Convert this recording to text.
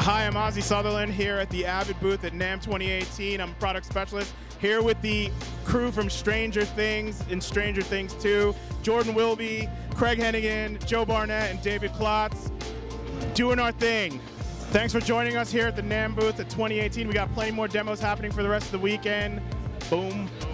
Hi, I'm Ozzy Sutherland here at the Avid booth at NAMM 2018. I'm a product specialist here with the crew from Stranger Things and Stranger Things 2. Jordan Wilby, Craig Hennigan, Joe Barnett, and David Klotz doing our thing. Thanks for joining us here at the NAMM booth at 2018. We got plenty more demos happening for the rest of the weekend. Boom.